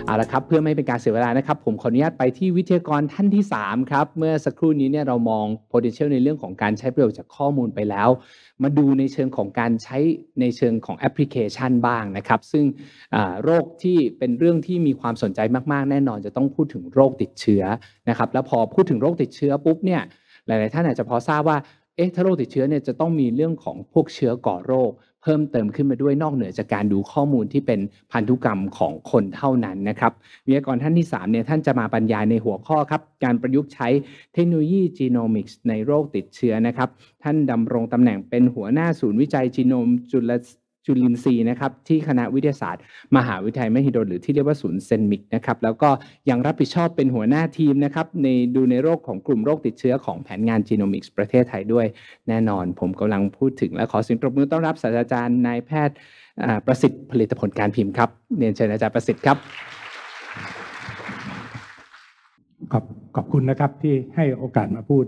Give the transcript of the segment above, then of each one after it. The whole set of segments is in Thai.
เอาละครับเพื่อไม่ให้เป็นการเสียเวลานะครับผมขออนุญาตไปที่วิทยากรท่านที่3ครับเมื่อสักครู่นี้เนี่ยเรามอง potential ในเรื่องของการใช้ประโยชน์จากข้อมูลไปแล้วมาดูในเชิงของการใช้ในเชิงของแอปพลิเคชันบ้างนะครับซึ่งโรคที่เป็นเรื่องที่มีความสนใจมากๆแน่นอนจะต้องพูดถึงโรคติดเชื้อนะครับแล้วพอพูดถึงโรคติดเชื้อปุ๊บเนี่ยหลายๆท่านอาจจะพอทราบว่าถ้าโรคติดเชื้อเนี่ยจะต้องมีเรื่องของพวกเชื้อก่อโรคเพิ่มเติมขึ้นมาด้วยนอกเหนือจากการดูข้อมูลที่เป็นพันธุกรรมของคนเท่านั้นนะครับวิทยากรท่านที่3เนี่ยท่านจะมาบรรยายในหัวข้อครับการประยุกต์ใช้เทคโนโลยีจีโนมิกส์ในโรคติดเชื้อนะครับท่านดำรงตำแหน่งเป็นหัวหน้าศูนย์วิจัยจีโนมจุลินทรีย์นะครับที่คณะวิทยาศาสตร์มหาวิทยาลัยมหิดลหรือที่เรียกว่าศูนย์เซนมิกนะครับแล้วก็ยังรับผิดชอบเป็นหัวหน้าทีมนะครับในโรคของกลุ่มโรคติดเชื้อของแผนงานจีโนมิกส์ประเทศไทยด้วยแน่นอนผมกำลังพูดถึงและขอเสียงปรบมือต้อนรับศาสตราจารย์นายแพทย์ประสิทธิ์ผลิตผลการพิมพ์ครับเรียนเชิญอาจารย์ประสิทธิ์ครับขอบคุณนะครับที่ให้โอกาสมาพูด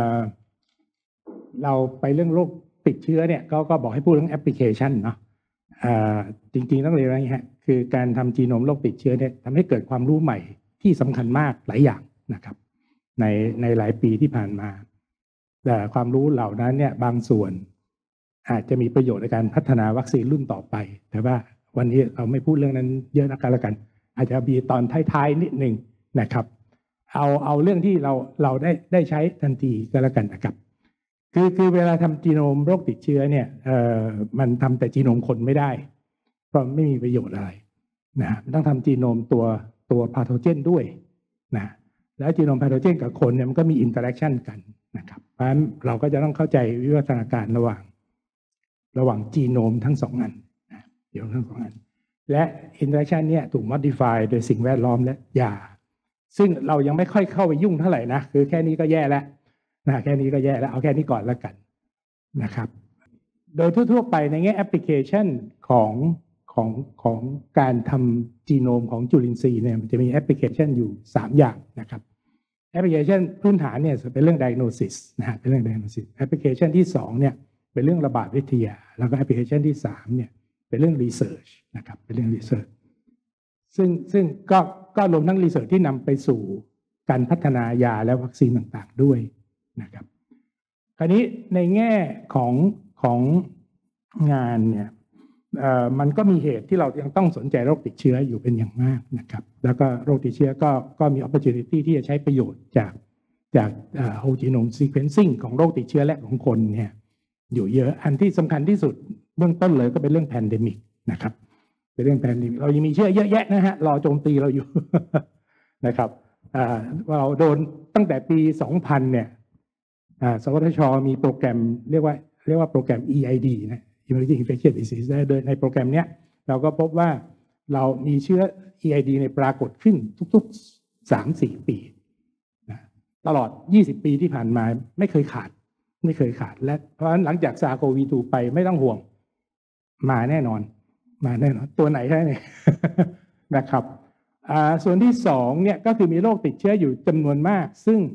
เราไปเรื่องโรคติดเชื้อเนี่ยก็บอกให้พูดเรื่องแอปพลิเคชันเนาะจริงๆต้องเรียนว่าอย่างนี้ฮะคือการทำจีโนมโรคติดเชื้อเนี่ยทำให้เกิดความรู้ใหม่ที่สำคัญมากหลายอย่างนะครับในหลายปีที่ผ่านมาแต่ความรู้เหล่านั้นเนี่ยบางส่วนอาจจะมีประโยชน์ในการพัฒนาวัคซีนรุ่นต่อไปแต่ว่าวันนี้เราไม่พูดเรื่องนั้นเยอะนักกันแล้วกันอาจจะมีตอนท้ายๆนิดหนึ่งนะครับเอาเรื่องที่เราได้ใช้ทันทีก็แล้วกันนะครับคือเวลาทำจีโนมโรคติดเชื้อเนี่ยมันทำแต่จีโนมคนไม่ได้เพราะไม่มีประโยชน์อะไรนะมันต้องทำจีโนมตัวพาโทเจนด้วยนะแล้วจีโนมพาโทเจนกับคนเนี่ยมันก็มีอินเตอร์แอคชั่นกันนะครับเพราะฉะนั้นเราก็จะต้องเข้าใจวิวัฒนาการระหว่างจีโนมทั้ง2 อันเดี๋ยวทั้ง2 อันและอินเตอร์แอคชั่นเนี่ยถูก modify โดยสิ่งแวดล้อมและยาซึ่งเรายังไม่ค่อยเข้าไปยุ่งเท่าไหร่นะคือแค่นี้ก็แย่แล้วแค่นี้ก็แย่แล้วเอาแค่นี้ก่อนแล้วกันนะครับโดยทั่วๆไปในแง่แอปพลิเคชันของการทำจีโนมของจุลินทรีย์เนี่ยมันจะมีแอปพลิเคชันอยู่3 อย่างนะครับแอปพลิเคชันพื้นฐานเนี่ยเป็นเรื่อง diagnosis นะฮะเป็นเรื่อง diagnosis แอปพลิเคชันที่2เนี่ยเป็นเรื่องระบาดวิทยาแล้วก็แอปพลิเคชันที่3เนี่ยเป็นเรื่อง research นะครับเป็นเรื่อง research ซึ่งก็รวมทั้ง research ที่นำไปสู่การพัฒนายาและวัคซีนต่างๆด้วยนะครับคราวนี้ในแง่ของงานเนี่ยมันก็มีเหตุที่เรายังต้องสนใจโรคติดเชื้ออยู่เป็นอย่างมากนะครับแล้วก็โรคติดเชื้อก็มี opportunity ที่จะใช้ประโยชน์จากwhole genome sequencing ของโรคติดเชื้อและของคนเนี่ยอยู่เยอะอันที่สำคัญที่สุดเบื้องต้นเลยก็เป็นเรื่อง pandemic นะครับเป็นเรื่อง pandemic เรายังมีเชื้อเยอะแยะนะฮะรอโจมตีเราอยู่ นะครับเราโดนตั้งแต่ปี 2000 เนี่ยสวทช.มีโปรแกรมเรียกว่าโปรแกรม EID นะ Emerging Infectious Disease โดยในโปรแกรมเนี้ยเราก็พบว่าเรามีเชื้อ EID ในปรากฏขึ้นทุกๆ 3-4 ปีนะตลอด20 ปีที่ผ่านมาไม่เคยขาดและเพราะฉะนั้นหลังจากซาโควี 2 ไปไม่ต้องห่วงมาแน่นอนตัวไหนแค่นี้ นะครับส่วนที่2เนี่ยก็คือมีโรคติดเชื้ออยู่จำนวนมาก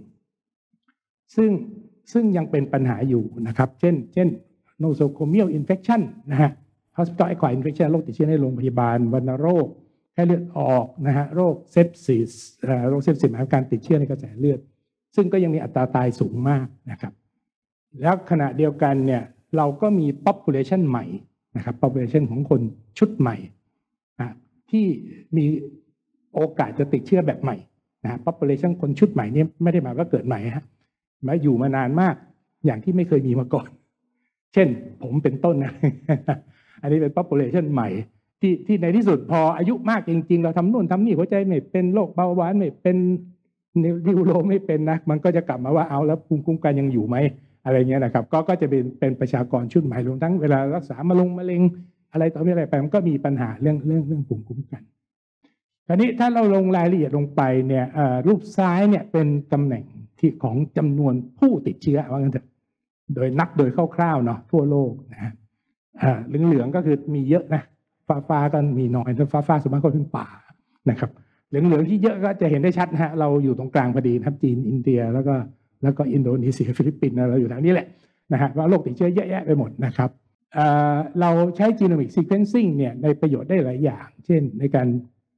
ซึ่งยังเป็นปัญหาอยู่นะครับเช่น nosocomial infection นะฮะ hospital acquired infection โรคติดเชื้อในโรงพยาบาลวัณโรคไข้เลือดออกนะฮะโรคเซปซิสโรคเซปซิสหมายถึงการติดเชื้อในกระแสเลือดซึ่งก็ยังมีอัตราตายสูงมากนะครับแล้วขณะเดียวกันเนี่ยเราก็มี population ใหม่นะครับ population ของคนชุดใหม่ที่มีโอกาสจะติดเชื้อแบบใหม่นะ population คนชุดใหม่นี่ไม่ได้หมายว่าเกิดใหม่ฮะมาอยู่มานานมากอย่างที่ไม่เคยมีมาก่อนเช่นผมเป็นต้นนะ อันนี้เป็น population ใหม่ที่ในที่สุดพออายุมากจริงๆเราทำนู่นทำนี่หัวใจไม่เป็นโรคเบาหวานไม่เป็นนิวโรไม่เป็นนะมันก็จะกลับมาว่าเอาแล้วภูมิคุ้มกันยังอยู่ไหมอะไรเงี้ยนะครับก็จะเป็นประชากรชุดใหม่รวมทั้งเวลารักษามะเร็งอะไรต่ออะไรไปมันก็มีปัญหาเรื่องภูมิคุ้มกันคราวนี้ถ้าเราลงรายละเอียดลงไปเนี่ยรูปซ้ายเนี่ยเป็นตำแหน่งที่ของจำนวนผู้ติดเชื้อว่างั้นเถอะโดยนับโดยคร่าวๆเนาะทั่วโลกนะฮะเหลืองๆก็คือมีเยอะนะฟ้าๆก็มีน้อยแล้วฟ้าๆส่วนมากก็เป็นป่านะครับเหลืองๆที่เยอะก็จะเห็นได้ชัดนะฮะเราอยู่ตรงกลางพอดีครับจีนอินเดียแล้วก็อินโดนีเซียฟิลิปปินส์เราอยู่ทางนี้แหละนะฮะว่าโรคติดเชื้อเยอะแยะไปหมดนะครับเราใช้ genomic sequencing เนี่ยในประโยชน์ได้หลายอย่างเช่นในการ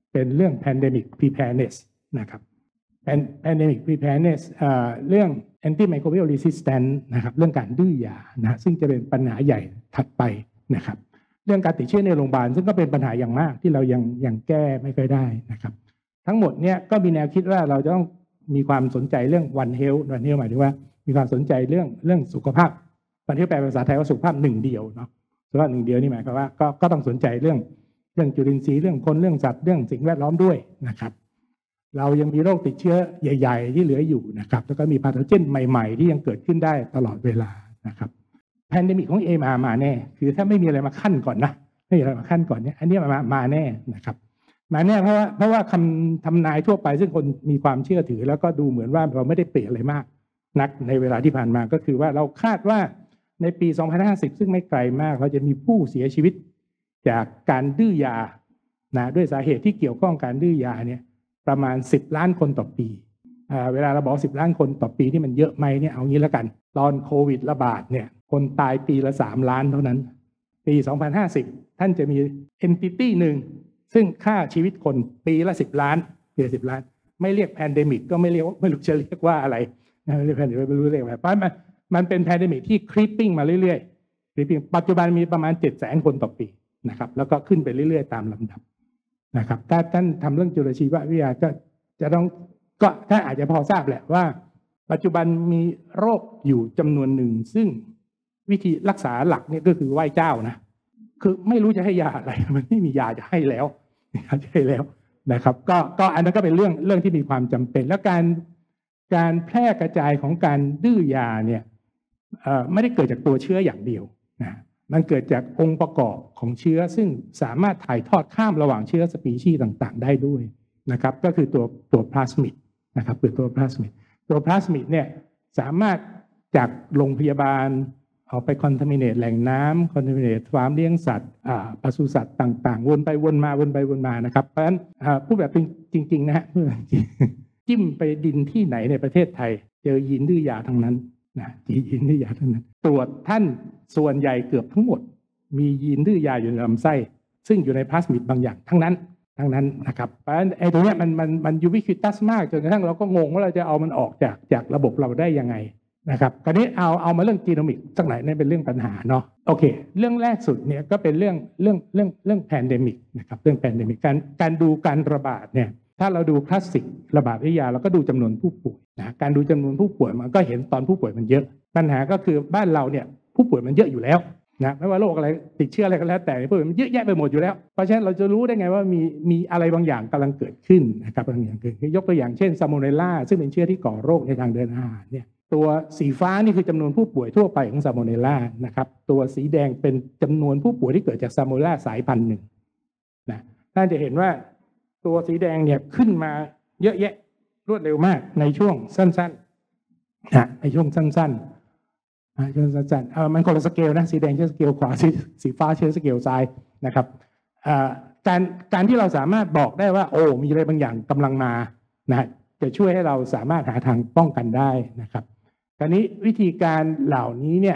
เป็นเรื่อง pandemic preparedness นะครับ pandemic preparedness เรื่อง antimicrobial resistance นะครับเรื่องการดื้อยานะซึ่งจะเป็นปัญหาใหญ่ถัดไปนะครับเรื่องการติดเชื้อในโรงพยาบาลซึ่งก็เป็นปัญหาอย่างมากที่เรายังแก้ไม่ค่อยได้นะครับทั้งหมดเนี่ยก็มีแนวคิดว่าเราจะต้องมีความสนใจเรื่อง One Health หมายถึงว่ามีความสนใจเรื่องสุขภาพOne Healthแปลเป็นภาษาไทยว่าสุขภาพหนึ่งเดียวเนาะสุขภาพหนึ่งเดียวนี่หมายความว่าก็ต้องสนใจเรื่องจุลินทรีย์เรื่องคนเรื่องสัตว์เรื่องสิ่งแวดล้อมด้วยนะครับเรายังมีโรคติดเชื้อใหญ่ๆที่เหลืออยู่นะครับแล้วก็มีพาโทเจนใหม่ๆที่ยังเกิดขึ้นได้ตลอดเวลานะครับแพนเดมิกของAMRมาแน่คือถ้าไม่มีอะไรมาขั้นก่อนนะไม่มีอะไรมาขั้นก่อนเนี่ยอันนี้มาแน่นะครับมาแน่เพราะว่าคำทำนายทั่วไปซึ่งคนมีความเชื่อถือแล้วก็ดูเหมือนว่าเราไม่ได้เปลี่ยนอะไรมากนักในเวลาที่ผ่านมาก็คือว่าเราคาดว่าในปี2050ซึ่งไม่ไกลมากเราจะมีผู้เสียชีวิตจากการดื้อยานะด้วยสาเหตุที่เกี่ยวข้องการดื้อยาเนี่ยประมาณ10 ล้านคนต่อปีเวลาเราบอก10 ล้านคนต่อปีที่มันเยอะไหมเนี่ยเอางี้แล้วกันตอนโควิดระบาดเนี่ยคนตายปีละ3 ล้านเท่านั้นปี2050ท่านจะมี entity หนึ่งซึ่งฆ่าชีวิตคนปีละ10 ล้านปีละ10 ล้านไม่เรียกแพนเดมิกก็ไม่รู้จะเรียกว่าอะไรไม่เรียกแพนเดมิกไม่รู้เรียกอะไรเพราะมันเป็นแพนเดมิกที่คลิปปิ้งมาเรื่อยๆคลิปปิ้งปัจจุบันมีประมาณ700,000 คนต่อปีนะครับแล้วก็ขึ้นไปเรื่อยๆตามลำดับนะครับถ้าท่านทำเรื่องจุลชีววิทยาก็จะต้องก็ท่านอาจจะพอทราบแหละว่าปัจจุบันมีโรคอยู่จำนวนหนึ่งซึ่งวิธีรักษาหลักเนี่ยก็คือไหว้เจ้านะคือไม่รู้จะให้ยาอะไรมันไม่มียาจะให้แล้วนะครับก็อันนั้นก็เป็นเรื่องที่มีความจำเป็นและการแพร่กระจายของการดื้อยาเนี่ยไม่ได้เกิดจากตัวเชื้ออย่างเดียวนะมันเกิดจากองค์ประกอบของเชื้อซึ่งสามารถถ่ายทอดข้ามระหว่างเชื้อสปีชีส์ต่างๆได้ด้วยนะครับก็คือตัวพลาสมิดนะครับคือตัวพลาสมิดเนี่ยสามารถจากโรงพยาบาลออกไปคอนทามิเนตแหล่งน้ำคอนทามิเนตฟาร์มเลี้ยงสัตว์ปศุสัตว์ต่างๆวนไปวนมานะครับเพราะฉะนั้นพูดแบบจริงๆนะฮะจิ้มไปดินที่ไหนในประเทศไทยเจอยีนดื้อยาทั้งนั้นนะยีนดื้อยาทั้งนั้นตรวจท่านส่วนใหญ่เกือบทั้งหมดมียีนดื้อยาอยู่ในลำไส้ซึ่งอยู่ในพลาสมิดบางอย่างทั้งนั้นนะครับเพราะฉะนั้นไอ้ตรงนี้มันยูบิควิตัสมากจนกระทั่งเราก็งงว่าเราจะเอามันออกจากระบบเราได้ยังไงนะครับคราวนี้เอามาเรื่องจีโนมิกสักหน่อยนี่เป็นเรื่องปัญหาเนาะโอเคเรื่องแรกสุดเนี่ยก็เป็นเรื่องแพนเดมิกนะครับเรื่องแพนเดมิกการดูการระบาดเนี่ยถ้าเราดูคลาสสิกระบาดวิทยาเราก็ดูจำนวนผู้ป่วยนะการดูจำนวนผู้ป่วยมันก็เห็นตอนผู้ป่วยมันเยอะปัญหาก็คือบ้านเราเนี่ยผู้ป่วยมันเยอะอยู่แล้วนะไม่ว่าโรคอะไรติดเชื้ออะไรก็แล้วแต่ผู้ป่วยมันเยอะแยะไปหมดอยู่แล้วเพราะฉะนั้นเราจะรู้ได้ไงว่ามีอะไรบางอย่างกำลังเกิดขึ้นนะครับบางอย่างเกิดขึ้นยกตัวอย่างเช่นซาโมเนลลาซึ่งเป็นเชื้อที่ก่อโรคในทางเดินอาหารเนี่ยตัวสีฟ้านี่คือจำนวนผู้ป่วยทั่วไปของซาโมเนลลานะครับตัวสีแดงเป็นจำนวนผู้ป่วยที่เกิดจากซาโมเนลลาสายพันธุ์หนึ่งนะท่านจะเห็นว่าตัวสีแดงเนี่ยขึ้นมาเยอะแยะรวดเร็วมากในช่วงสั้นๆนะในช่วงสั้นๆมันคนละสเกลนะสีแดงใช้สเกลขวาสีฟ้าใช้สเกลซ้ายนะครับการที่เราสามารถบอกได้ว่าโอ้มีอะไรบางอย่างกำลังมานะจะช่วยให้เราสามารถหาทางป้องกันได้นะครับคราวนี้วิธีการเหล่านี้เนี่ย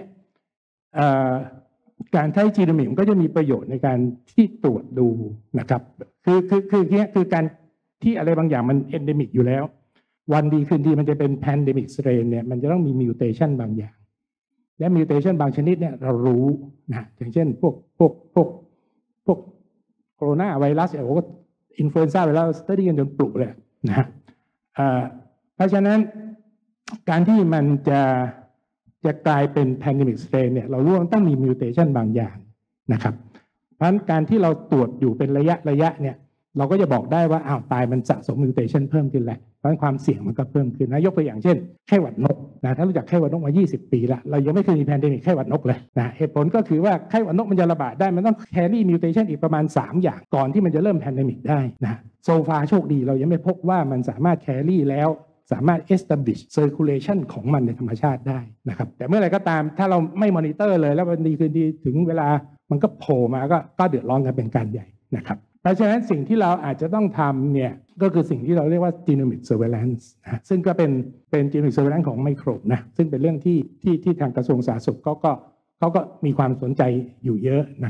การใช้จีโนมิกก็จะมีประโยชน์ในการที่ตรวจดูนะครับคือการที่อะไรบางอย่างมันเอนเดมิกอยู่แล้ววันดีคืนดีมันจะเป็นแพนเดมิกสเตรนเนี่ยมันจะต้องมีมิวเทชันบางอย่างและมิวเทชันบางชนิดเนี่ยเรารู้นะอย่างเช่นพวกโคโรนาไวรัสโอ้อินฟลูเอนซ่าไวรัสสตัดดี้กันจนปลุกเลยนะเพราะฉะนั้นการที่มันจะกลายเป็นแพนเดมิกสเตรนเนี่ยเรารู้ว่ามันต้องมีมิวเทชันบางอย่างนะครับเพราะฉะนั้นการที่เราตรวจอยู่เป็นระยะเนี่ยเราก็จะบอกได้ว่าตายมันสะสมมิวเทชันเพิ่มขึ้นแหละเพราะความเสี่ยงมันก็เพิ่มขึ้นนะยกตัวอย่างเช่นไข้หวัดนกนะถ้ารู้จักไข้หวัดนกมา20 ปีละเรายังไม่เคยมีแพนเดมิกไข้หวัดนกเลยนะเหตุผลก็คือว่าไข้หวัดนกมันจะระบาดได้มันต้องแครี่มิวเทชันอีกประมาณ3อย่างก่อนที่มันจะเริ่มแพนเดมิกได้นะโซฟาโชคดีเรายังไม่พบว่ามันสามารถแครี่แล้วสามารถ establish circulation ของมันในธรรมชาติได้นะครับแต่เมื่อไรก็ตามถ้าเราไม่มอนิเตอร์เลยแล้ววันดีคืนดีถึงเวลามันก็โผล่มาก็เดือดร้อนกันเป็นการใหญ่นะครับเพราะฉะนั้นสิ่งที่เราอาจจะต้องทำเนี่ยก็คือสิ่งที่เราเรียกว่า genomic surveillance นะซึ่งก็เป็น genomic surveillance ของไมโครนะซึ่งเป็นเรื่องที่ทางกระทรวงสาธารณสุขเขาก็มีความสนใจอยู่เยอะนะครับ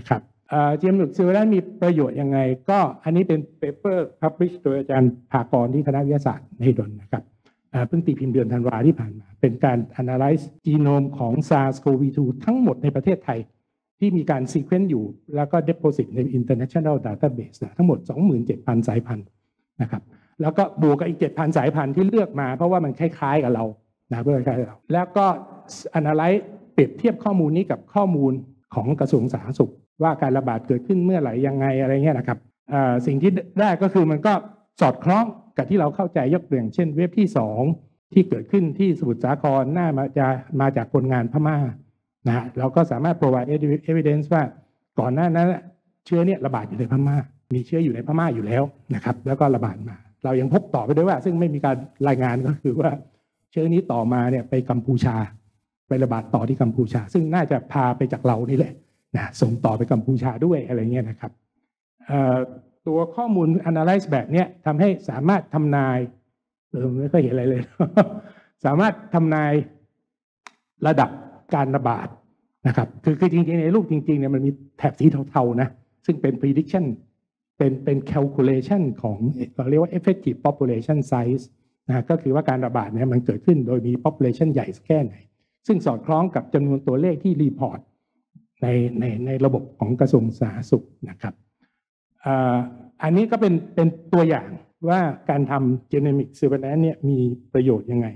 Genomic Surveillance มีประโยชน์ยังไงก็อันนี้เป็น paper publish โดยอาจารย์ภากรที่คณะวิทยาศาสตร์มหิดลนะครับเพิ่งตีพิมพ์เดือนธันวาที่ผ่านมาเป็นการ analyze จีโนมของ SARS-CoV-2 ทั้งหมดในประเทศไทยที่มีการ sequence อยู่แล้วก็ deposit ใน international database ทั้งหมด 27,000 สายพันธุ์นะครับแล้วก็บวกกับอีก 7,000 สายพันธุ์ที่เลือกมาเพราะว่ามันคล้ายๆกับเราเพื่อคล้ายๆเราแล้วก็ analyze เปรียบเทียบข้อมูลนี้กับข้อมูลของกระทรวงสาธารณสุขว่าการระบาดเกิดขึ้นเมื่อไหร่ยังไงอะไรเงี้ยนะครับสิ่งที่ได้ก็คือมันก็สอดคล้องกับที่เราเข้าใจยกตัวอย่างเช่นเว็บที่2ที่เกิดขึ้นที่สมุทรสาครน่ามาจากคนงานพม่านะฮะเราก็สามารถ provide evidence ว่าก่อนหน้านั้นเชื้อเนี่ยระบาดอยู่ในพม่ามีเชื้ออยู่ในพม่าอยู่แล้วนะครับแล้วก็ระบาดมาเรายังพบต่อไปด้วยว่าซึ่งไม่มีการรายงานก็คือว่าเชื้อนี้ต่อมาเนี่ยไปกัมพูชาไประบาดต่อที่กัมพูชาซึ่งน่าจะพาไปจากเรานี่แหละนะส่งต่อไปกัมพูชาด้วยอะไรเงี้ยนะครับตัวข้อมูล analyze แบบนี้ทำให้สามารถทำนายไม่ค่อยเห็นอะไรเลย สามารถทำนายระดับการระบาดนะครับคือจริงๆในรูปจริงๆเนี่ยมันมีแถบสีเทาๆนะซึ่งเป็น prediction เป็น calculation ของเราเรียกว่า effective population size นะก็คือว่าการระบาดเนี่ยมันเกิดขึ้นโดยมี population ใหญ่แค่ไหนซึ่งสอดคล้องกับจำนวนตัวเลขที่รีพอร์ตในระบบของกระทรวงสาธารณสุขนะครับอันนี้ก็เป็นตัวอย่างว่าการทำ Genomic Surveillance เนี่ยมีประโยชน์ยังไง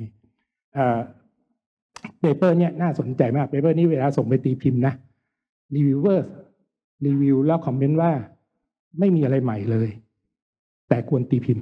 เปเปอร์เนี่ยน่าสนใจมากเปเปอร์นี้เวลาส่งไปตีพิมพ์นะรีวิวแล้วคอมเมนต์ว่าไม่มีอะไรใหม่เลยแต่ควรตีพิมพ์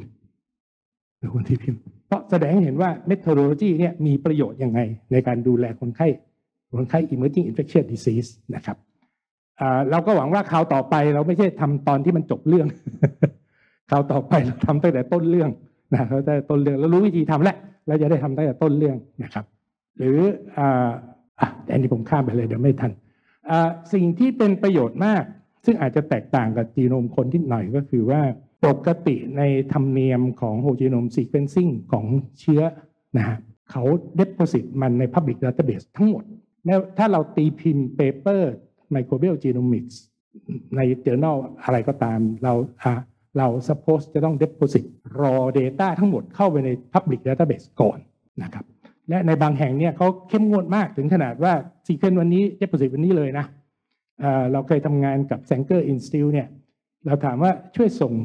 เพราะแสดงให้เห็นว่า methodology เนี่ยมีประโยชน์ยังไงในการดูแลคนไข้ emerging infectious disease นะครับเราก็หวังว่าคราวต่อไปเราไม่ใช่ทำตอนที่มันจบเรื่อง คราวต่อไปเราทำตั้งแต่ต้นเรื่องนะเราตั้งแต่ต้นเรื่องเรารู้วิธีทำแล้วเราจะได้ทำตั้งแต่ต้นเรื่องนะครับหรืออันนี้ผมข้ามไปเลยเดี๋ยวไม่ทันสิ่งที่เป็นประโยชน์มากซึ่งอาจจะแตกต่างกับจีโนมคนที่หน่อยก็คือว่าปกติในธรรมเนียมของ whole genome sequencing ของเชื้อนะฮะเขา deposit มันใน public database ทั้งหมดแล้วถ้าเราตีพิมพ์ paper microbial genomics ใน journal อะไรก็ตามเรา suppose จะต้อง deposit raw data ทั้งหมดเข้าไปใน public database ก่อนนะครับและในบางแห่งเนี่ยเขาเข้มงวดมากถึงขนาดว่า sequence วันนี้ deposit วันนี้เลยนะเราเคยทำงานกับ Sanger Institute เนี่ยเราถามว่าช่วยส่ง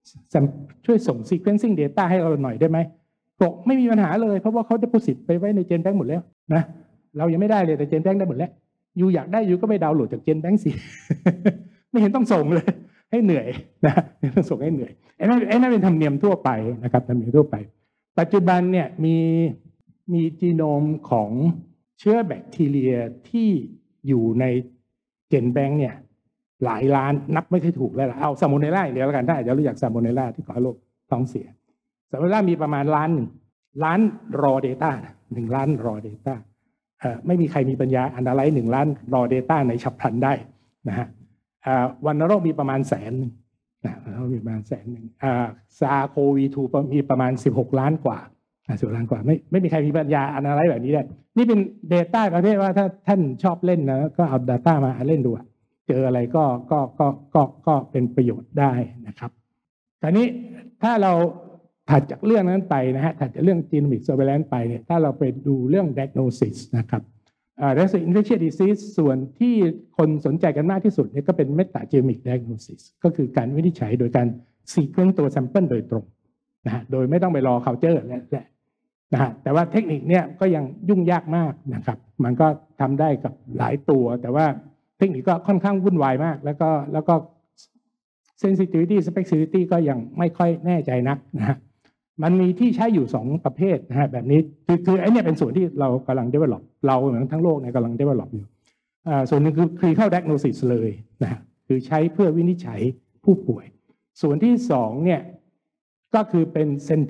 sequencing data ให้เราหน่อยได้ไหมบอกไม่มีปัญหาเลยเพราะว่าเขา deposit ไปไว้ใน GenBank หมดแล้วนะเรายังไม่ได้เลยแต่ GenBank ได้หมดแล้วยูอยากได้ยูก็ไปดาวน์โหลดจาก GenBank สิ ไม่เห็นต้องส่งเลยให้เหนื่อยนะต้องส่งให้เหนื่อยไอ้นั่นเป็นธรรมเนียมทั่วไปนะครับธรรมเนียมทั่วไปปัจจุบันเนี่ยมีจีโนมของเชื้อแบคทีเรียที่อยู่ใน GenBank เนี่ยหลายล้านนับไม่ค่อยถูกแล้วล่ะเอาซาโมเนลล่าเดี๋ยวแล้วกันถ้าอาจจะรู้จักซาโมเนลล่าที่ก่อโรคท้องเสียซาโมเนลล่ามีประมาณล้านraw data 1 ล้าน raw data ไม่มีใครมีปัญญา analyze 1 ล้าน raw data ในฉับพลันได้นะฮะวัณโรคมีประมาณ100,000นะเรามีประมาณSARS-CoV-2 มีประมาณ16 ล้านกว่า16 ล้านกว่าไม่มีใครมีปัญญา analyze แบบนี้ได้นี่เป็น data ประเภทว่าถ้าท่านชอบเล่นนะก็เอา data มาเล่นดูเจออะไรก็เป็นประโยชน์ได้นะครับคราวนี้ถ้าเราถัดจากเรื่องนั้นไปนะฮะถัดจากเรื่อง Genomic Surveillance ไปเนี่ยถ้าเราไปดูเรื่อง Diagnosis นะครับDiagnosis Infectious Disease ส่วนที่คนสนใจกันมากที่สุดเนี่ยก็เป็น Metagenomic Diagnosis ก็คือการวินิจฉัยโดยการ sequence ตัว sample โดยตรงนะฮะโดยไม่ต้องไปรอ culture แหละนะฮะแต่ว่าเทคนิคเนี่ยก็ยังยุ่งยากมากนะครับมันก็ทำได้กับหลายตัวแต่ว่าเทคนิคก็ค่อนข้างวุ่นวายมากแล้วก็ sensitivity specificity ก็ยังไม่ค่อยแน่ใจนักนะฮะมันมีที่ใช้อยู่2ประเภทนะฮะแบบนี้คือไอ้นี่เป็นส่วนที่เรากำลัง develop เราเหมือนทั้งโลกเนี่ยกำลัง develop อยู่ส่วนหนึ่งคือ clinical diagnosis เลยนะฮะคือใช้เพื่อวินิจฉัยผู้ป่วยส่วนที่2เนี่ยก็คือเป็น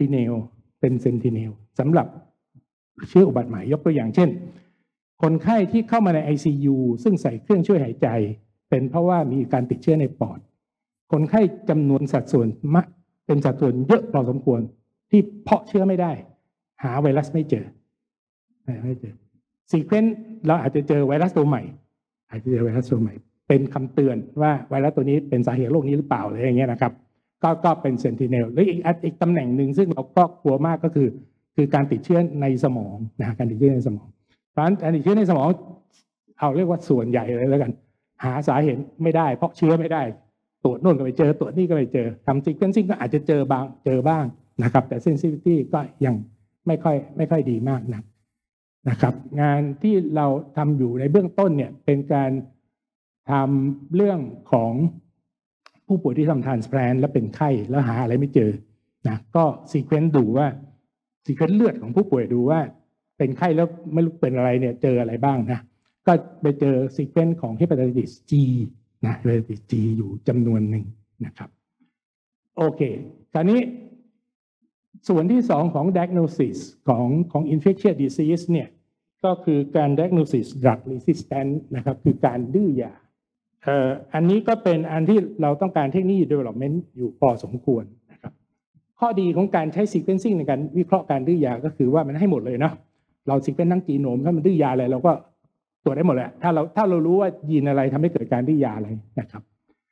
sentinel สำหรับเชื้ออุบัติใหม่ยกตัวอย่างเช่นคนไข้ที่เข้ามาใน ICU ซึ่งใส่เครื่องช่วยหายใจเป็นเพราะว่ามีการติดเชื้อในปอดคนไข้จำนวนสัดส่วนเป็นสัดส่วนเยอะพอสมควรที่เพาะเชื้อไม่ได้หาไวรัสไม่เจอซีเควนซ์เราอาจจะเจอไวรัสตัวใหม่เป็นคำเตือนว่าไวรัสตัวนี้เป็นสาเหตุโรคนี้หรือเปล่าอะไรอย่างเงี้ยนะครับก็เป็นเซนติเนลหรืออีกตำแหน่งหนึ่งซึ่งเราก็กลัวมากก็คือการติดเชื้อในสมองนะการติดเชื้อในสมองเพราะฉะนั้นการติดเชื้อในสมองเอาเรียกว่าส่วนใหญ่เลยแล้วกันหาสาเหตุไม่ได้เพราะเชื้อไม่ได้ตรวจโน่นก็ไม่เจอตรวจนี่ก็ไม่เจอทำซีเควนซิ่งก็อาจจะเจอบ้างนะครับแต่เซนซิทิวิตี้ก็ยังไม่ค่อยดีมากนะครับงานที่เราทำอยู่ในเบื้องต้นเนี่ยเป็นการทำเรื่องของผู้ป่วยที่ทำทรานสแพลนและเป็นไข้แล้วหาอะไรไม่เจอนะก็ซีเควนซ์ดูว่าซีเควนซ์เลือดของผู้ป่วยดูว่าเป็นไข้แล้วไม่รู้เป็นอะไรเนี่ยเจออะไรบ้างนะก็ไปเจอซีเควนซ์ของเฮปาไตติส G นะเฮปาไตติส G อยู่จำนวนหนึ่งนะครับโอเคคราวนี้ส่วนที่2ของ diagnosis ของ infectious disease เนี่ยก็คือการ diagnosis drug resistant นะครับคือการดื้อยาอันนี้ก็เป็นอันที่เราต้องการเทคโนโลยี development อยู่พอสมควรนะครับข้อดีของการใช้ sequencing ในการวิเคราะห์การดื้อยาก็คือว่ามันให้หมดเลยเนาะเรา sequence ทั้งจีโนมถ้ามันดื้อยาอะไรเราก็ตรวจได้หมดแหละถ้าเรารู้ว่ายีนอะไรทำให้เกิดการดื้อยาอะไรนะครับ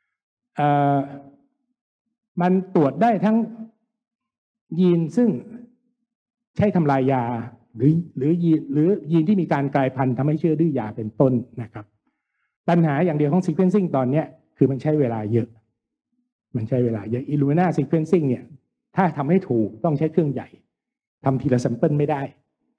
มันตรวจได้ทั้งยีนซึ่งใช้ทำลายยาหรือยีนที่มีการกลายพันธุ์ทำให้เชื้อดื้อยาเป็นต้นนะครับปัญหาอย่างเดียวของ sequencing ตอนนี้คือมันใช้เวลาเยอะIllumina sequencing เนี่ยถ้าทำให้ถูกต้องใช้เครื่องใหญ่ทำทีละ sample ไม่ได้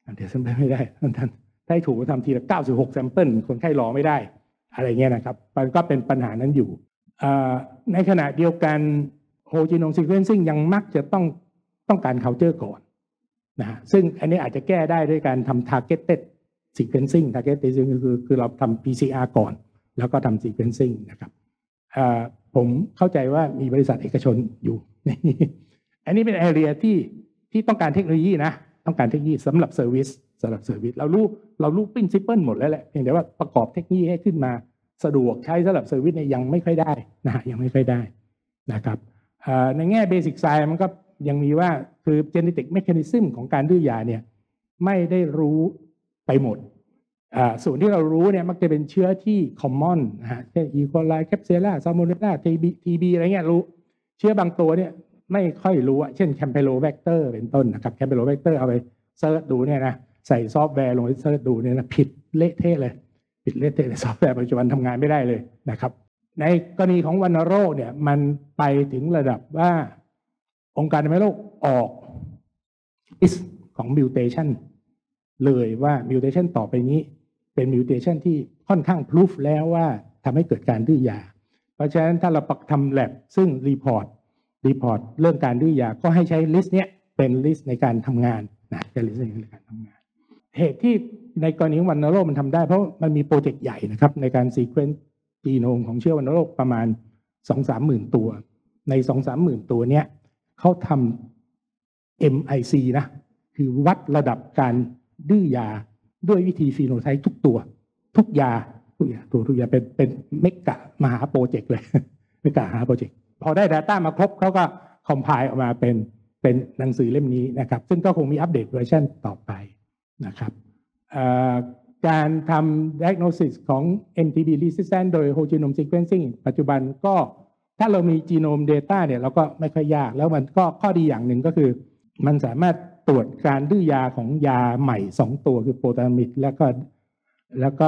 ถ้าให้ถูกก็ทำทีละ96 sample คนไข้รอไม่ได้อะไรเงี้ยนะครับมันก็เป็นปัญหานั้นอยู่ในขณะเดียวกัน whole genome sequencing ยังมักจะต้องการ culture ก่อนนะซึ่งอันนี้อาจจะแก้ได้ด้วยการทำ targeted sequencingคือเราทำ PCR ก่อนแล้วก็ทำ sequencing นะครับผมเข้าใจว่ามีบริษัทเอกชนอยู่ อันนี้เป็น area ที่ต้องการเทคโนโลยีนะต้องการเทคโนโลยีสำหรับ service เรารู้ principle หมดแล้วแหละเพียงแต่ว่าประกอบเทคโนโลยีให้ขึ้นมาสะดวกใช้สำหรับ service เนี่ยยังไม่ค่อยได้นะยังไม่ค่อยได้นะครับในแง่ basic science มันก็ยังมีว่าคือ genetic mechanism ของการดื้อยาเนี่ยไม่ได้รู้ไปหมดส่วนที่เรารู้เนี่ยมักจะเป็นเชื้อที่ common นะฮะเช่น E. coli Klebsiella Salmonella TB อะไรเงี้ยรู้เชื้อบางตัวเนี่ยไม่ค่อยรู้เช่น Campylobacter เป็นต้นนะครับ Campylobacter เอาไปเซิร์ชดูเนี่ยนะใส่ซอฟต์แวร์ลงไปเซิร์ชดูเนี่ยนะผิดเละเทะเลยซอฟต์แวร์ปัจจุบันทำงานไม่ได้เลยนะครับในกรณีของวัณโรคเนี่ยมันไปถึงระดับว่าองค์การอนามัยโลกออกลิสต์ของ mutation เลยว่า mutation ต่อไปนี้เป็น mutation ที่ค่อนข้างพิสูจแล้วว่าทำให้เกิดการดื้อยาเพราะฉะนั้นถ้าเราทำ lab ซึ่ง report เรื่องการดื้อยาก็ให้ใช้ลิสต์เนี้ยเป็นลิสต์ในการทำงานนะเป็นลิสต์ในการทำงานเหตุที่ในกรณีของวัณโรคมันทำได้เพราะมันมีโปรเจกต์ใหญ่นะครับในการ sequence จีโนมของเชื้อวัณโรคประมาณ 2-3 หมื่นตัวใน 2-3 หมื่นตัวเนี้ยเขาทำ MIC นะคือวัดระดับการดื้อยาด้วยวิธีฟีโนไทป์ทุกตัวทุกยาเป็นเมกะมหาโปรเจกต์เลยเมกะมหาโปรเจกต์พอได้ Data มาครบเขาก็คอมไพล์ออกมาเป็นหนังสือเล่มนี้นะครับซึ่งก็คงมีอัปเดตเวอร์ชันต่อไปนะครับการทำ diagnosis ของ MTB resistant โดย whole genome sequencing ปัจจุบันก็ถ้าเรามี genome data เนี่ยเราก็ไม่ค่อยยากแล้วมันก็ข้อดีอย่างหนึ่งก็คือมันสามารถตรวจการดื้อยาของยาใหม่2ตัวคือโปรตามิดแล้วก็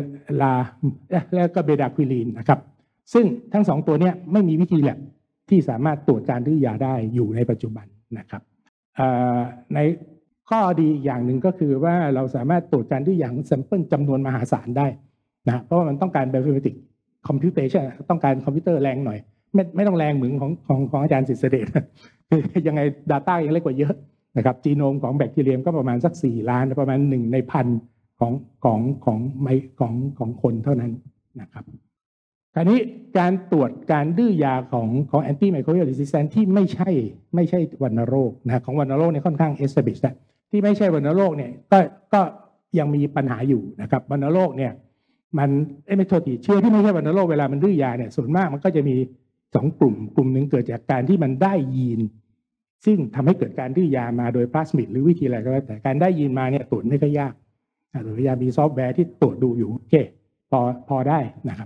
เบดาควิลีนนะครับซึ่งทั้ง2ตัวนี้ไม่มีวิธีแลบที่สามารถตรวจการดื้อยาได้อยู่ในปัจจุบันนะครับในข้อดีอย่างหนึ่งก็คือว่าเราสามารถตรวจการดื้อยาของแซมเปิลจำนวนมหาศาลได้นะเพราะว่ามันต้องการ bioinformatics computation ต้องการคอมพิวเตอร์แรงหน่อยไม่ต้องแรงเหมือนของอาจารย์ศิษย์เดชคือยังไง Data ยังเล็กกว่าเยอะนะครับจีโนมของแบคทีเรียมก็ประมาณสัก4 ล้านประมาณ1 ใน 1,000ของคนเท่านั้นนะครับคราวนี้การตรวจการดื้อยาของแอนตี้ไมโครเบียลรีสิสแตนที่ไม่ใช่วัณโรคนะของวัณโรคเนี่ยค่อนข้าง established แล้วที่ไม่ใช่วัณโรคเนี่ยก็ยังมีปัญหาอยู่นะครับวัณโรคเนี่ยมันไม่โทษทีเชื้อที่ไม่ใช่วัณโรคเวลามันดื้อยาเนี่ยส่วนมากมันก็จะมี2 กลุ่มหนึ่งเกิดจากการที่มันได้ยีนซึ่งทำให้เกิดการดื้อยามาโดยพลาสมิดหรือวิธีอะไรก็แล้วแต่การได้ยีนมาเนี่ยตรวจไม่ค่อยยากตรวจยามีซอฟต์แวร์ที่ตรวจดูอยู่โอเคพอได้นะครับ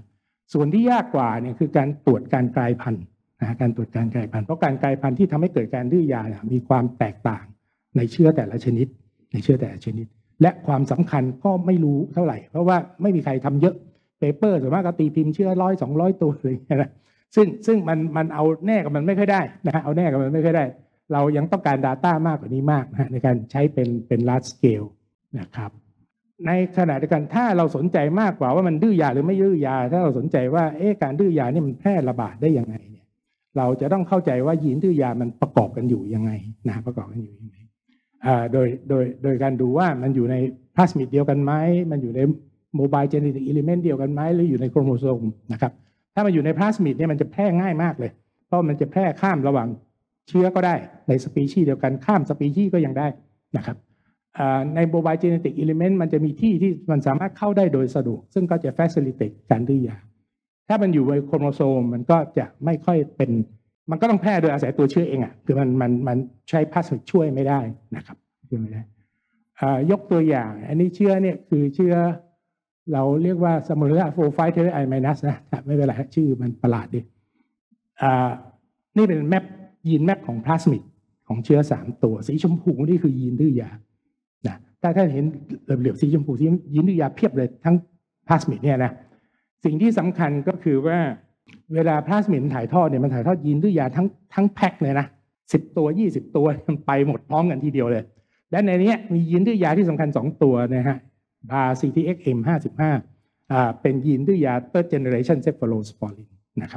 ส่วนที่ยากกว่าเนี่ยคือการตรวจการกลายพันธุ์การตรวจการกลายพันธุ์เพราะการกลายพันธุ์ที่ทำให้เกิดการดื้อยาเนี่ยมีความแตกต่างในเชื้อแต่ละชนิดและความสำคัญก็ไม่รู้เท่าไหร่เพราะว่าไม่มีใครทำเยอะเปเปอร์ส่วนมากก็ตีพิมพ์เชื้อ100-200 ตัวเลยนะซึ่งมันเอาแน่กับมันไม่ค่อยได้นะเอาแน่กับมันไม่ค่อยได้เรายังต้องการ Data มากกว่านี้มากนะในการใช้เป็น large scale นะครับในขณะเดียวกันถ้าเราสนใจมากกว่าว่ามันดื้อยาหรือไม่ดื้อยาถ้าเราสนใจว่าการดื้อยานี่มันแพร่ระบาดได้ยังไงเนี่ยเราจะต้องเข้าใจว่ายีนดื้อยามันประกอบกันอยู่ยังไงนะประกอบกันอยู่ยังไงโดยการดูว่ามันอยู่ในพลาสมิดเดียวกันไหมมันอยู่ในโมบายเจเนติกอิเลเมนต์เดียวกันไหมหรืออยู่ในโครโมโซมนะครับถ้ามันอยู่ในพลาสมิดเนี่ยมันจะแพร่ง่ายมากเลยเพราะมันจะแพร่ข้ามระหว่างเชื้อก็ได้ในสปีชีส์เดียวกันข้ามสปีชีส์ก็ยังได้นะครับในโมบายเจเนติกอิเลเมนต์มันจะมีที่มันสามารถเข้าได้โดยสะดวกซึ่งก็จะ facilitate การดื้อยาถ้ามันอยู่ในโครโมโซมมันก็จะไม่ค่อยเป็นมันก็ต้องแพร่โดยอาศัยตัวเชื้อเองคือมันใช้พลาสมิดช่วยไม่ได้นะครับช่วยไม่ได้ยกตัวอย่างอันนี้เชื้อเนี่ยคือเชื้อเราเรียกว่า Salmonella Fourth-Phyteri minus นะไม่เป็นไรชื่อมันประหลาดดินี่เป็นแมปยีนแมปของพลาสมิดของเชื้อ3ตัวสีชมพูนี่คือยีนดื้อยานะถ้าท่านเห็นเหลือบสีชมพูยีนดื้อยาเพียบเลยทั้งพลาสมิดเนี่ยนะสิ่งที่สำคัญก็คือว่าเวลาพลาสมิดถ่ายทอดเนี่ยมันถ่ายทอดยีนดื้อยาทั้งแพ็คเลยนะ10 ตัว20 ตัวมันไปหมดพร้อมกันทีเดียวเลยและในนี้มียีนดื้อยาที่สำคัญ2ตัวนะฮะCTXM55เป็นยีนดื้อยา Third Generation Cephalosporin นะครับ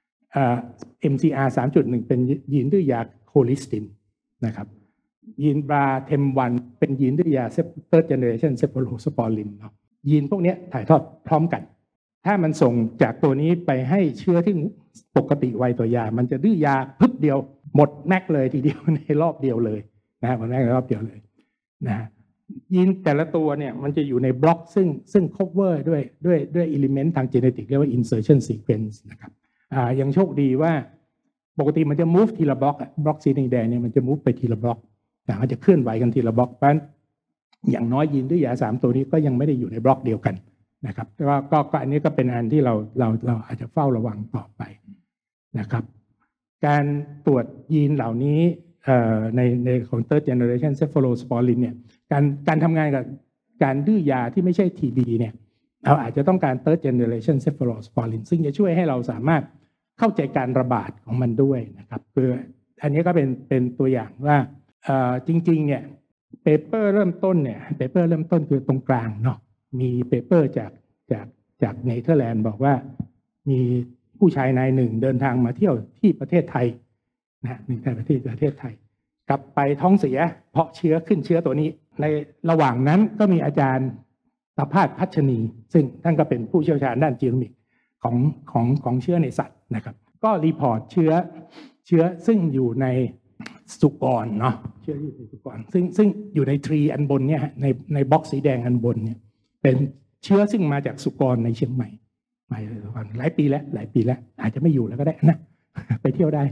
MCR 3.1 เป็นยีนดื้อยาโคลิสตินนะครับยีนบราเทม1เป็นยีนดื้อยา Third Generation Cephalosporin เนาะยีนพวกนี้ถ่ายทอดพร้อมกันถ้ามันส่งจากตัวนี้ไปให้เชื้อที่ปกติไวตัวยามันจะดื้อยาพึบเดียวหมดแม็กเลยทีเดียวในรอบเดียวเลยนะฮะหมดแม็กในรอบเดียวเลยนะยีนแต่ละตัวเนี่ยมันจะอยู่ในบล็อกซึ่ง cover ด้วยอิเลเมนต์ทาง genetic เรียกว่า insertion sequence นะครับยังโชคดีว่าปกติมันจะ move ทีละบล็อกสีแดงเนี่ยมันจะ move ไปทีละบล็อกนะมันจะเคลื่อนไหวกันทีละบล็อกเพราะฉะนั้นอย่างน้อยยีนดื้อยา3ตัวนี้ก็ยังไม่ได้อยู่ในบล็อกเดียวกันนะครับแต่ว่าก็อันนี้ก็เป็นอันที่เราอาจจะเฝ้าระวังต่อไปนะครับการตรวจยีนเหล่านี้ในของ Third Generation Cephalosporin เนี่ยการทำงานกับการดื้อยาที่ไม่ใช่ TB เนี่ยเราอาจจะต้องการ Third Generation Cephalosporin ซึ่งจะช่วยให้เราสามารถเข้าใจการระบาดของมันด้วยนะครับคืออันนี้ก็เป็นตัวอย่างว่าจริงๆเนี่ยเปเปอร์เริ่มต้นคือตรงกลางเนาะมีเปเปอร์จากเนเธอร์แลนด์บอกว่ามีผู้ชายนายหนึ่งเดินทางมาเที่ยวที่ประเทศไทยนะในประเทศไทยกลับไปท้องเสียเพราะขึ้นเชื้อตัวนี้ในระหว่างนั้นก็มีอาจารย์ประภาสพัชนีซึ่งท่านก็เป็นผู้เชี่ยวชาญด้านจีโนมิกของเชื้อในสัตว์นะครับก็รีพอร์ตเชื้อซึ่งอยู่ในสุกรเนาะเชื้อที่อยู่ในสุกรซึ่งอยู่ในทรีอันบนเนี่ยในบ็อกซ์สีแดงอันบนเนี่ยเป็นเชื้อซึ่งมาจากสุกรในเชียงใหม่หลายปีแล้วอาจจะไม่อยู่แล้วก็ได้นะไปเที่ยวได้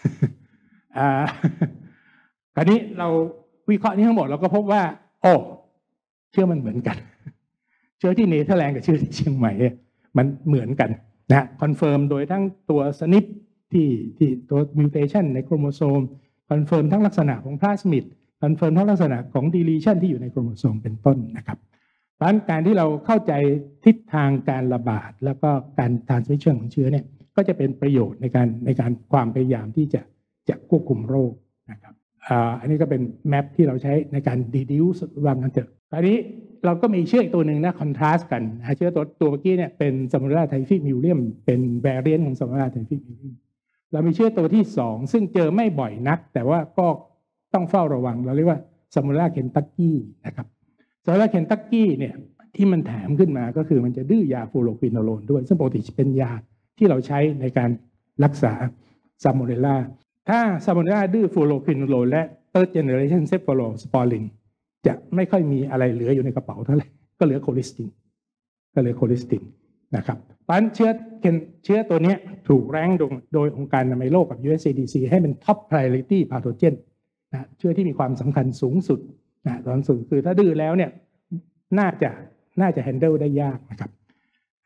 คราวนี้เราวิเคราะห์นี้ทั้งหมดเราก็พบว่าเชื้อมันเหมือนกันเชื้อที่เนเธอร์แลนด์กับเชื้อที่เชียงใหม่เนี่ยมันเหมือนกันนะคอนเฟิร์มโดยทั้งตัวสนิปที่ตัวมิวเทชันในโครโมโซมคอนเฟิร์มทั้งลักษณะของพลาสมิดคอนเฟิร์มทั้งลักษณะของดีลีชันที่อยู่ในโครโมโซมเป็นต้นนะครับเพราะฉะนั้นการที่เราเข้าใจทิศทางการระบาดแล้วก็การทรานสมิชชั่นของเชื้อเนี่ยก็จะเป็นประโยชน์ในการความพยายามที่จะควบคุมโรคนะครับอันนี้ก็เป็นแมปที่เราใช้ในการ deduce วางกันเถอะคราวนี้เราก็มีเชื้ออีกตัวหนึ่งนะคอนทราสต์กันเชื้อตัวเมื่อกี้เนี่ยเป็น Salmonella typhimurium เป็นแวรเรียนต์ของ Salmonella typhimurium เรามีเชื้อตัวที่2ซึ่งเจอไม่บ่อยนักแต่ว่าก็ต้องเฝ้าระวังเราเรียกว่า Salmonella kentucky นะครับ Salmonella kentucky เนี่ยที่มันแถมขึ้นมาก็คือมันจะดื้อยาฟลูโรควินโนโลนด้วยซึ่งปกติเป็นยาที่เราใช้ในการรักษา Salmonella ถ้า Salmonella ดื้อฟลูโรควินโนโลนและ Third Generation Cephalosporin จะไม่ค่อยมีอะไรเหลืออยู่ในกระเป๋าเท่าไหร่ก็เหลือโคลิสตินนะครับเพราะฉะนั้นเชื้อตัวนี้ถูกแรงโดยองค์การอนามัยโลกกับ USCDC ให้เป็น Top Priority Pathogen นะเชื้อที่มีความสำคัญสูงสุดนะตอนสุดคือถ้าดื้อแล้วเนี่ยน่าจะ handle ได้ยากนะครับ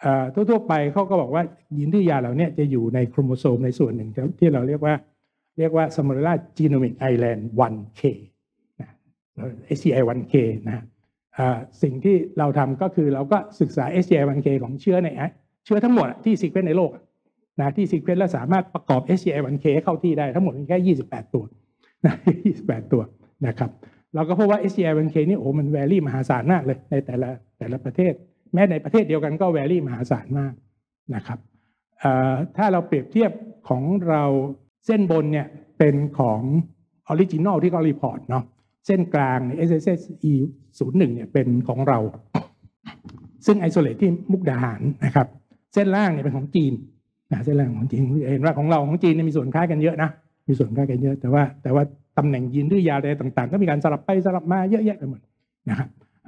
ทั่วไปเขาก็บอกว่ายีนดื้อยาเหล่านี้จะอยู่ในโครโมโซมในส่วนหนึ่งที่เราเรียกว่า Salmonella Genomic Island 1K นะ SGI1K นะสิ่งที่เราทำก็คือเราก็ศึกษา SGI1K ของเชื้อทั้งหมดที่ซีเควนต์ในโลกนะที่ซีเควนต์แล้วสามารถประกอบ SGI1K เข้าที่ได้ทั้งหมดมีแค่28ตัวนะ28ตัวนะครับเราก็พบว่า SGI1K นี่มันแวรี่มหาศาลมากเลยในแต่ละประเทศแม้ในประเทศเดียวกันก็แวรี่มหาศาลมากนะครับถ้าเราเปรียบเทียบของเราเส้นบนเนี่ยเป็นของออริจินอลที่เขารีพอร์ตเนาะเส้นกลาง SSE01 เนี่ยเป็นของเราซึ่งไอโซเลตที่มุกดาหารนะครับเส้นล่างเนี่ยเป็นของจีนเส้นล่างของจีนเห็นว่าของจีนเนี่ยมีส่วนคล้ายกันเยอะนะมีส่วนคล้ายกันเยอะแต่ว่าตำแหน่งยีนดื้อยาอะไรต่างๆก็มีการสลับไปสลับมาเยอะแยะไปหมดนะครับ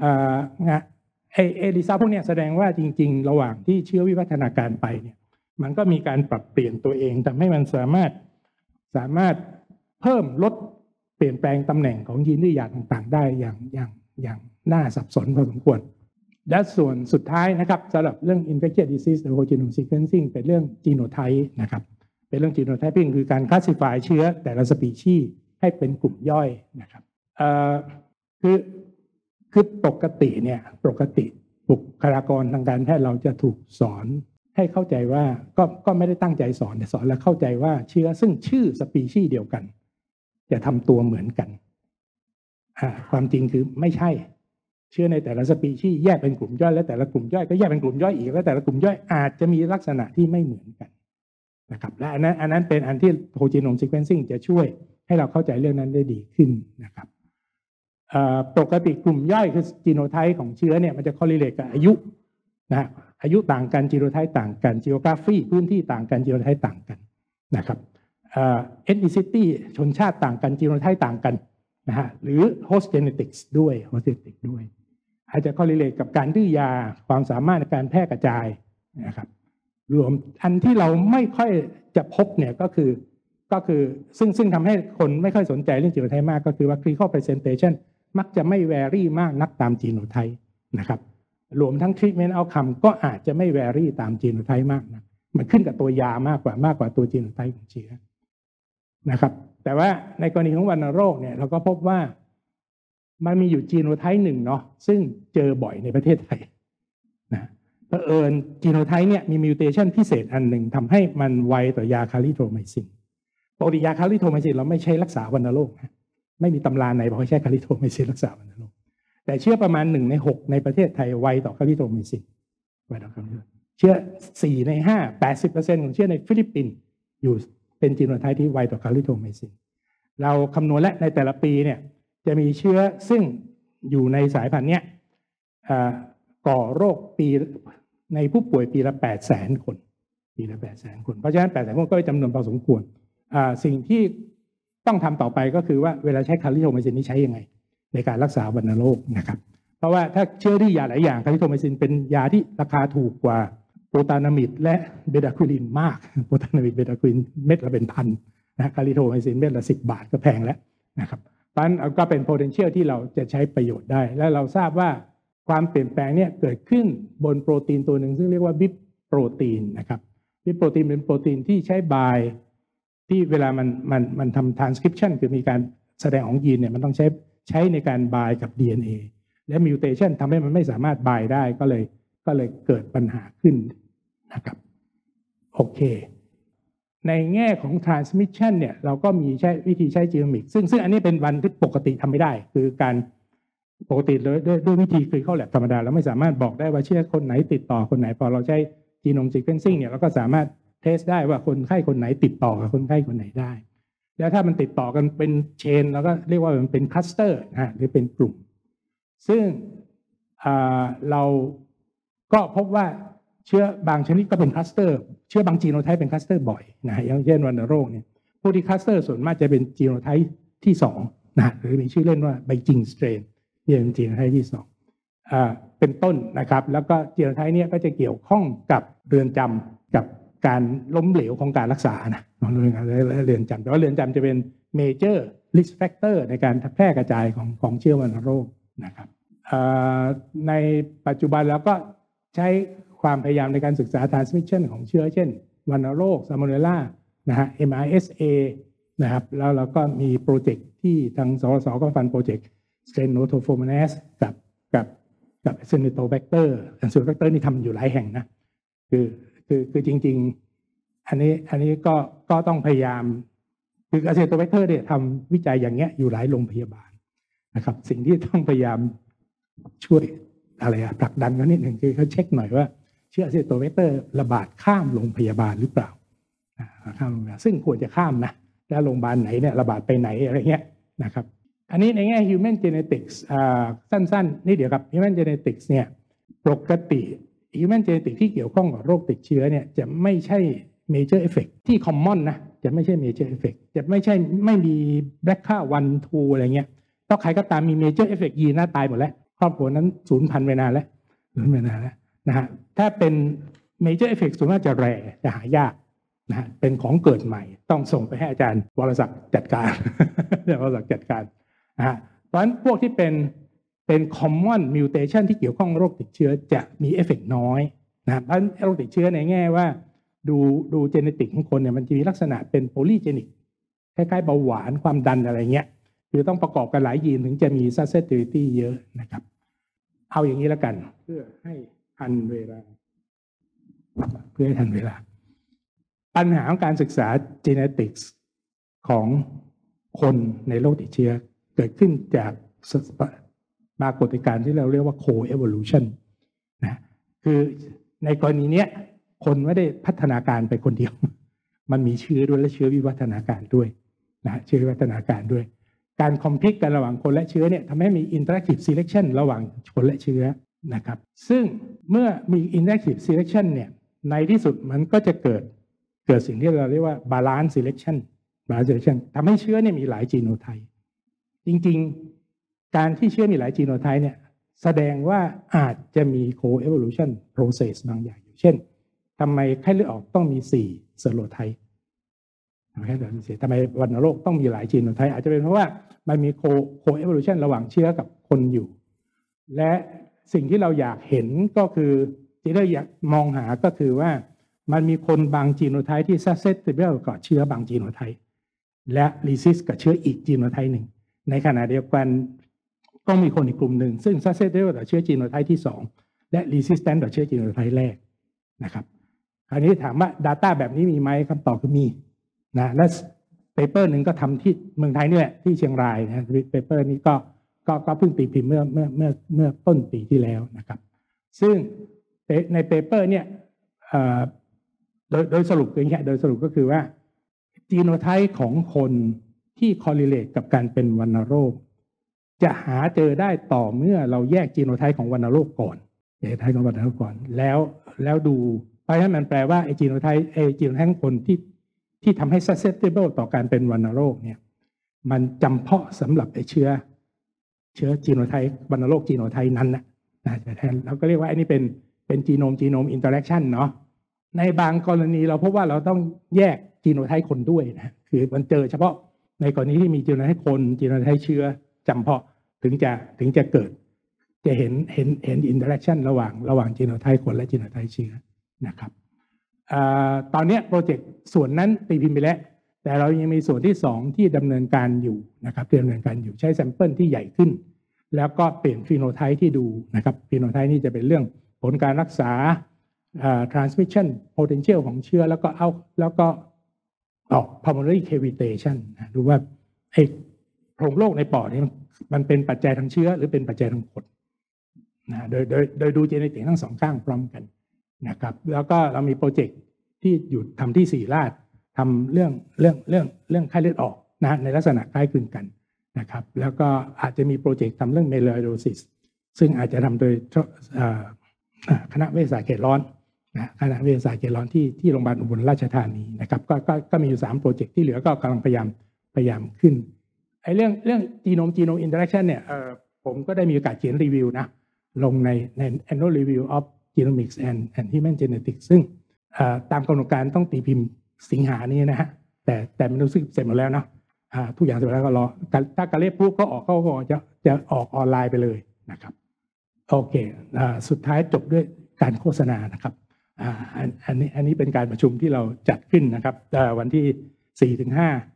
ลิซ่าพวกนี้แสดงว่าจริงๆระหว่างที่เชื้อวิวัฒนาการไปเนี่ยมันก็มีการปรับเปลี่ยนตัวเองทำให้มันสามารถเพิ่มลดเปลี่ยนแปลงตำแหน่งของยีนดื้อยาต่างๆได้อย่างน่าสับสนพอสมควรและส่วนสุดท้ายนะครับสำหรับเรื่อง infectious disease whole genome sequencing เป็นเรื่อง genotype นะครับเป็นเรื่อง genotyping คือการ classify เชื้อแต่ละสปีชีส์ให้เป็นกลุ่มย่อยนะครับคือปกติบุคลากรทางการแพทย์เราจะถูกสอนให้เข้าใจว่าก็ไม่ได้ตั้งใจสอนแต่สอนแล้วเข้าใจว่าเชื้อซึ่งชื่อสปีชีส์เดียวกันจะทำตัวเหมือนกันความจริงคือไม่ใช่เชื้อในแต่ละสปีชีส์แยกเป็นกลุ่มย่อยและแต่ละกลุ่มย่อยก็แยกเป็นกลุ่มย่อยอีกและแต่ละกลุ่มย่อยอาจจะมีลักษณะที่ไม่เหมือนกันนะครับและอันนั้นเป็นอันที่ whole genome sequencing จะช่วยให้เราเข้าใจเรื่องนั้นได้ดีขึ้นนะครับปกติกลุ่มย่อยคือจีโนไทป์ของเชื้อเนี่ยมันจะ correlate กับอายุนะอายุต่างกันจีโนไทป์ต่างกัน geography พื้นที่ต่างกันจีโนไทป์ต่างกันนะครับethnicity ชนชาติต่างกันจีโนไทป์ต่างกันนะฮะหรือ host genetics ด้วย อาจจะ correlate กับการดื้อยาความสามารถในการแพร่กระจายนะครับรวมอันที่เราไม่ค่อยจะพบเนี่ยก็คือซึ่งทำให้คนไม่ค่อยสนใจเรื่องจีโนไทป์มากก็คือว่า clinical presentation มักจะไม่แวรี่มากนักตามจีโนไทป์นะครับรวมทั้ง treatment outcome ก็อาจจะไม่แวรี่ตามจีโนไทป์มากนะมันขึ้นกับตัวยามากกว่าตัวจีโนไทป์ของเชื้อนะครับแต่ว่าในกรณีของวัณโรคเนี่ยเราก็พบว่ามันมีอยู่จีโนไทป์หนึ่งเนาะซึ่งเจอบ่อยในประเทศไทยนะเผอิญจีโนไทป์เนี่ยมีมิวเทชันพิเศษอันหนึ่งทำให้มันไวต่อยาคาลิโทไมซินปกติยาคาลิโทไมซินเราไม่ใช้รักษาวัณโรคนะไม่มีตำราไหนบอกให้ใช้คาลิโทไมซินรักษาวัณโรคแต่เชื่อประมาณ1 ใน 6ในประเทศไทยไวต่อคาลิโทไมซินไวต่อคาลิโทเชื่อ4 ใน 5 80% ของเชื่อในฟิลิปปินส์อยู่เป็นจีโนไทป์ที่ไวต่อคาลิโทไมซินเราคำนวณและในแต่ละปีเนี่ยจะมีเชื้อซึ่งอยู่ในสายพันธุ์เนี้ยก่อโรคปีในผู้ป่วยปีละ 800,000 คนปีละ 800,000 คนเพราะฉะนั้น 800,000 คนก็เป็นจำนวนพอสมควรสิ่งที่ต้องทำต่อไปก็คือว่าเวลาใช้คาลิโทไมซินนี้ใช้ยังไงในการรักษาวัณโรคนะครับเพราะว่าถ้าเชื้อดื้อยาหลายอย่างคาลิโทไมซินเป็นยาที่ราคาถูกกว่าโปรตานามิดและเบดาคูลินมากโปรตานามิดเบดาคูลินเม็ดละเป็นพันนะคาลิโทไมซินเม็ดละ10 บาทก็แพงแล้วนะครับเพราะฉะนั้นก็เป็น potential ที่เราจะใช้ประโยชน์ได้และเราทราบว่าความเปลี่ยนแปลงเนี่ยเกิดขึ้นบนโปรตีนตัวหนึ่งซึ่งเรียกว่าบิปโปรตีนนะครับบิปโปรตีนเป็นโปรตีนที่ใช้บายที่เวลามันทำ transcription คือมีการแสดงของยีนเนี่ยมันต้องใช้ในการบายกับ DNA และมิวเทชันทำให้มันไม่สามารถบายได้ก็เลยเกิดปัญหาขึ้นนะครับโอเคในแง่ของ transmission เนี่ยเราก็มีวิธีใช้จีโนมิกซึ่งอันนี้เป็นวันที่ปกติทำไม่ได้คือการปกติด้วยวิธีคือเข้าแลบธรรมดาเราไม่สามารถบอกได้ว่าเชื่อคนไหนติดต่อคนไหนพอเราใช้จีโนมซีเควนซิ่งเนี่ยเราก็สามารถเทสได้ว่าคนไข้คนไหนติดต่อกับคนไข้คนไหนได้แล้วถ้ามันติดต่อกันเป็นเชนเราก็เรียกว่ามันเป็นคลัสเตอร์หรือเป็นกลุ่มซึ่งเราก็พบว่าเชื้อบางชนิดก็เป็นคลัสเตอร์เชื้อบางจีโนไทป์เป็นคลัสเตอร์บ่อยนะอย่างเช่นวัณโรคเนี่ยพวกที่คลัสเตอร์ส่วนมากจะเป็นจีโนไทป์ที่2นะหรือมีชื่อเล่นว่าไบจิงสเตรนที่เป็นจีโนไทป์ที่2เป็นต้นนะครับแล้วก็จีโนไทป์นี้ก็จะเกี่ยวข้องกับเรือนจำกับการล้มเหลวของการรักษานะเรือนจำแต่ว่าเรือนจำจะเป็นเมเจอร์ริสแฟกเตอร์ในการแพร่กระจายของเชื้อวัณโรคนะครับในปัจจุบันเราก็ใช้ความพยายามในการศึกษา transmission ของเชื้อเช่นวัณโรคซาโมเนลล่านะฮะ MRSA นะครับแล้วเราก็มีโปรเจกต์ที่ทางสสก็ฟันโปรเจกต์ Stenotrophomonas กับ Acinetobacter Acinetobacter นี่ทำอยู่หลายแห่งนะคือจริงๆอันนี้ก็ต้องพยายามคือ Acinetobacter เนี่ยทำวิจัยอย่างเงี้ยอยู่หลายโรงพยาบาลนะครับสิ่งที่ต้องพยายามช่วยอะไรผลักดันเขานิดหนึ่งคือเขาเช็คหน่อยว่าเชื้อ Acinetobacter ระบาดข้ามโรงพยาบาลหรือเปล่าข้ามโรงพยาบาลซึ่งควรจะข้ามนะแล้วโรงพยาบาลไหนเนี่ยระบาดไปไหนอะไรเงี้ยนะครับอันนี้ในแง่ human genetics สั้นๆนี่เดี๋ยวครับ human genetics เนี่ยปกติ human genetics ที่เกี่ยวข้องกับโรคติดเชื้อเนี่ยจะไม่ใช่ major effect ที่ common นะจะไม่ใช่ major effect จะไม่มี BRCA 1 2อะไรเงี้ยต้องใครก็ตามมี major effect ยีนตายหมดแล้วครอบครัวนั้นสูญพันธุ์ไปนานแล้วนะฮะถ้าเป็น major effect ส่วนมากจะแรจะหายากนะฮะเป็นของเกิดใหม่ต้องส่งไปให้อาจารย์วรศักดิ์จัดการ วรศักดิ์จัดการนะฮะเพราะฉะนั้นพวกที่เป็น common mutation ที่เกี่ยวข้องโรคติดเชื้อจะมีเอฟเฟกต์น้อยนะเพราะโรคติดเชื้อในแง่ว่าดูเจเนติกของคนเนี่ยมันจะมีลักษณะเป็นโพลีเจนิกคล้ายๆเบาหวานความดันอะไรเงี้ยคือต้องประกอบกันหลายยีนถึงจะมี susceptibility เยอะนะครับเอาอย่างนี้แล้วกันเพื่อให้ทันเวลาปัญหาของการศึกษา genetics ของคนในโรคติดเชื้อเกิดขึ้นจากปรากฏการณ์ที่เราเรียกว่า co-evolution นะคือในกรณีเนี้ยคนไม่ได้พัฒนาการไปคนเดียวมันมีเชื้อด้วยและเชื้อวิวัฒนาการด้วยนะเชื้อวิวัฒนาการด้วยการคอมพิวกันระหว่างคนและเชื้อเนี่ยทำให้มี interactive selection ระหว่างคนและเชื้อนะครับซึ่งเมื่อมี interactive selection เนี่ยในที่สุดมันก็จะเกิดสิ่งที่เราเรียกว่า balance selection ทำให้เชื้อเนี่ยมีหลายจีโนไทป์จริงๆการที่เชื้อมีหลายจีโนไทป์เนี่ยแสดงว่าอาจจะมี co-evolution process บางอย่างอยู่เช่นทำไมไข้เลือดออกต้องมี4เซอโรไทป์ทำไมวัณโรคต้องมีหลายจีโนไทป์อาจจะเป็นเพราะว่ามันมี co-evolution ระหว่างเชื้อกับคนอยู่และสิ่งที่เราอยากเห็นก็คือที่เราอยากมองหาก็คือว่ามันมีคนบางจีโนไทป์ที่ susceptible กับเชื้อบางจีโนไทป์และ resist กับเชื้ออีกจีโนไทป์หนึ่งในขณะเดียวกันต้องมีคนอีกกลุ่มหนึ่งซึ่ง susceptible ต่อเชื้อจีโนไทป์ที่2และ resistant ต่อเชื้อจีโนไทป์แรกนะครับคราวนี้ถามว่า Data แบบนี้มีไหมคำตอบคือมีนะและเปเปอร์หนึ่งก็ทำที่เมืองไทยนี่แหละที่เชียงรายนะเปเปอร์นี้ก็เพิ่งตีพิมพ์เมื่อต้นปีที่แล้วนะครับซึ่งในเปเปอร์เนี่ยโดยสรุปอย่างเงี้ยโดยสรุปก็คือว่าจีโนไทป์ของคนที่ correlate กับการเป็นวัณโรคจะหาเจอได้ต่อเมื่อเราแยกจีโนไทป์ของวัณโรคก่อนจีโนไทป์ของวัณโรคก่อนแล้วดูเพราะฉะนั้นมันแปลว่าไอจีโนไทป์ของคนที่ทำให้ susceptible ต่อการเป็นวัณโรคเนี่ยมันจำเพาะสำหรับไอเชื้อจีโนไทป์วัณโรคจีโนไทป์นั้นนะเราก็เรียกว่าไอ้นี่เป็นจีโนมอินเตอร์แอคชั่นเนาะในบางกรณีเราพบว่าเราต้องแยกจีโนไทป์คนด้วยนะคือมันเจอเฉพาะในกรณีที่มีจีโนไทป์คนจีโนไทป์เชื้อจำเพาะถึงจะเกิดจะเห็นอินเตอร์แอคชั่นระหว่างจีโนไทป์คนและจีโนไทป์เชื้อนะครับตอนนี้โปรเจกต์ส่วนนั้นตีพิมพ์ไปแล้วแต่เรายังมีส่วนที่2ที่ดำเนินการอยู่นะครับดำเนินการอยู่ใช้แซมเปิลที่ใหญ่ขึ้นแล้วก็เปลี่ยนฟีโนไทป์ที่ดูนะครับฟีโนไทป์นี่จะเป็นเรื่องผลการรักษาtransmission potential ของเชื้อแล้วก็pulmonary cavitation ดูว่าไอ้โพรงโรคในปอดนี่มันเป็นปัจจัยทางเชื้อหรือเป็นปัจจัยทางกรดนะโดยดูเจเนติกทั้ง2ข้างพร้อมกันนะครับแล้วก็เรามีโปรเจกต์ที่อยู่ทำที่ศิริราชทำเรื่องไข้เลือดออกนะในลักษณะคล้ายคลึงกันนะครับแล้วก็อาจจะมีโปรเจกต์ทำเรื่อง melioidosis ซึ่งอาจจะทำโดยคณะเวชศาสตร์เขตร้อนนะคณะเวชศาสตร์เขตร้อนที่โรงพยาบาลอุบลราชธานีนะครับก็มีอยู่3โปรเจกต์ที่เหลือก็กำลังพยายามขึ้นไอ้เรื่องจีโนมอินเตอร์แอคชั่นเนี่ยผมก็ได้มีโอกาสเขียนรีวิวนะลงใน Annual Review of Genomics and Human Genetics ซึ่งตามกำหนดการต้องตีพิมพ์สิงหานี้นะฮะแต่มันรู้สึกเสร็จหมดแล้วเนาะทุกอย่างเสร็จแล้วก็รอถ้ากระเล็บปุ๊บก็ออกจะออกออนไลน์ไปเลยนะครับโอเคสุดท้ายจบด้วยการโฆษณานะครับอันนี้เป็นการประชุมที่เราจัดขึ้นนะครับวันที่4 ถึง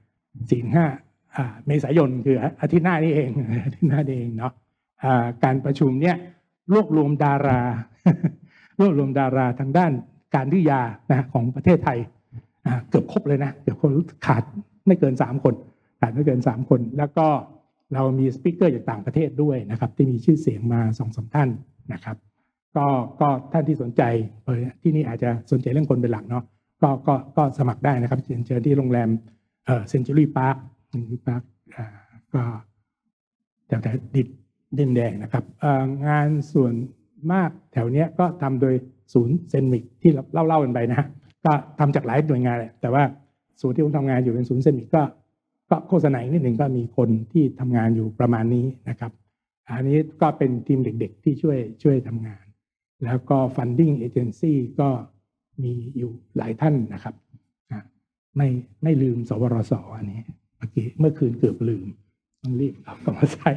5 เมษายนคืออาทิตย์หน้านี่เองอาทิตย์หน้านี่เองเนาะการประชุมเนี่ยรวบรวมดารา รวบรวมดาราทางด้านการวิทยานะของประเทศไทยเกือบครบเลยนะเกือบครบขาดไม่เกิน3 คนขาดไม่เกิน3 คนแล้วก็เรามีสปีกเกอร์จากต่างประเทศด้วยนะครับที่มีชื่อเสียงมา 2-3 ท่านนะครับก็ท่านที่สนใจที่นี่อาจจะสนใจเรื่องคนเป็นหลักเนาะก็สมัครได้นะครับเชิญที่โรงแรมเซนจูรี่พาร์คก็แถวดินแดงนะครับงานส่วนมากแถวเนี้ยก็ทำโดยศูนย์เซนมิกที่เล่ากันไปนะฮะก็ทำจากหลายหน่วยงานแหละแต่ว่าศูนย์ที่ผมทำงานอยู่เป็นศูนย์เซนมิกก็โฆษณานิดหนึ่งก็มีคนที่ทำงานอยู่ประมาณนี้นะครับอันนี้ก็เป็นทีมเด็กๆที่ช่วยทำงานแล้วก็ funding agency ก็มีอยู่หลายท่านนะครับไม่ลืมสวรสอันนี้เมื่อคืนเกือบลืมต้องรีบเอากลับมาใส่